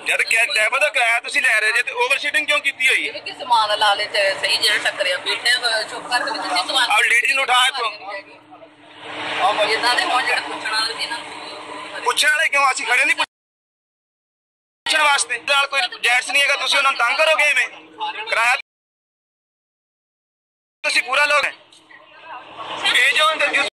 ਜਦ ਡਰਾਈਵਰ ਦਾ ਕਿਰਾਇਆ ਤੁਸੀਂ ਲੈ ਰਹੇ ਜੇ ਤੇ ਓਵਰ ਸੀਟਿੰਗ ਕਿਉਂ ਕੀਤੀ ਹੋਈ ਹੈ? ਕਿ ਸਮਾਨ ਲਾ ਲੈ ਤੇ ਸਹੀ ਜਿਹੜਾ ਟੱਕਰਿਆ ਬੈਠੇ ਚੁੱਪ ਕਰਕੇ ਵੀ ਤੁਸੀਂ ਸਮਾਨ ਆਹ ਲੇਡੀਜ਼ ਨੂੰ ਉਠਾ ਇੱਥੋਂ। ਇਦਾਂ ਦੇ ਹੁਣ ਜਿਹੜਾ ਪੁੱਛਣ ਵਾਲੇ ਸੀ ਨਾ ਪੁੱਛਣ ਵਾਲੇ ਕਿਉਂ? ਅਸੀਂ ਖੜੇ ਨਹੀਂ ਪੁੱਛਣ ਵਾਸਤੇ। ਨਾਲ ਕੋਈ ਜੈਂਟਸ ਨਹੀਂ ਹੈਗਾ, ਤੁਸੀਂ ਉਹਨਾਂ ਨੂੰ ਤੰਗ ਕਰੋਗੇ ਐਵੇਂ? ਕਿਰਾਇਆ ਤੁਸੀਂ ਪੂਰਾ ਲੋਗੇ ਇਹ ਜੋ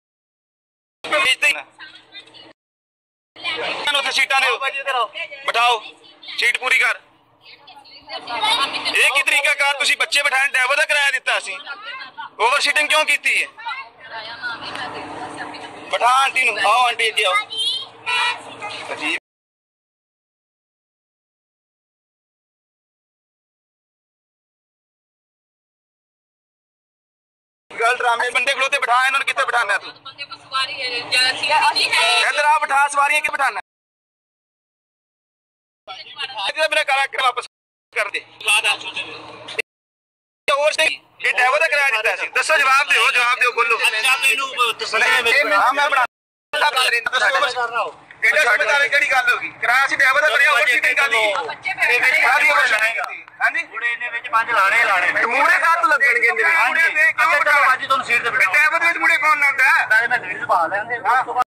ਉੱਥੇ ਸੀਟਾਂ ਦਿਓ, ਬਿਠਾਓ, ਸੀਟ ਪੂਰੀ ਕਰ। ਇਹ ਕੀ ਤਰੀਕਾ ਕਾਰ? ਤੁਸੀਂ ਬੱਚੇ ਬਿਠਾਏ, ਡਰਾਈਵਰ ਦਾ ਕਿਰਾਇਆ ਦਿੱਤਾ ਅਸੀਂ, ਓਵਰ ਸੀਟਿੰਗ ਕਿਉਂ ਕੀਤੀ ਹੈ? ਬਿਠਾ ਆਂਟੀ ਨੂੰ। ਆਓ ਆਂਟੀ ਅੱਗੇ ਆਓ। गल ड्रामे बंदे खलोते बिठा, इन्होंने कितने बिठाना है? तू इधर आ, बिठा सवारियां के बिठाना? मेरा काला वापस कर दे। और सही ये ड्राइवर का किराया दिता है। दसो जवाब दो, जवाब दो, बोलो। हां मैं बना ਇਹਦਾ ਸਮਝਦਾਰ ਕਿਹੜੀ ਗੱਲ ਹੋਗੀ? ਕਿਰਾਇਆ ਸੀ ਡਰਾਈਵਰ ਦਾ ਭਰਿਆ, ਓਵਰ ਸੀਟਿੰਗ ਕਾਦੀ? ਹਾਂਜੀ ਮੁੜੇ ਇਹਨੇ ਵਿੱਚ 5 ਲਾਣੇ ਮੂੜੇ ਕਾਹ ਤੋਂ ਲੱਗਣਗੇ? ਇਹਦੇ ਮੁੜੇ ਤੇ ਕਿਉਂ ਬਿਠਾਉਣਾ? ਅੱਜ ਤੁਹਾਨੂੰ ਸੀਟ ਤੇ ਬਿਠਾਓ। ਡਰਾਈਵਰ ਦੇ ਵਿੱਚ ਮੁੜੇ ਕੌਣ ਲਾਉਂਦਾ? ਨਾਲੇ ਮੈਂ ਸੀਟ ਤੇ ਪਾ ਲੈਂਦੇ।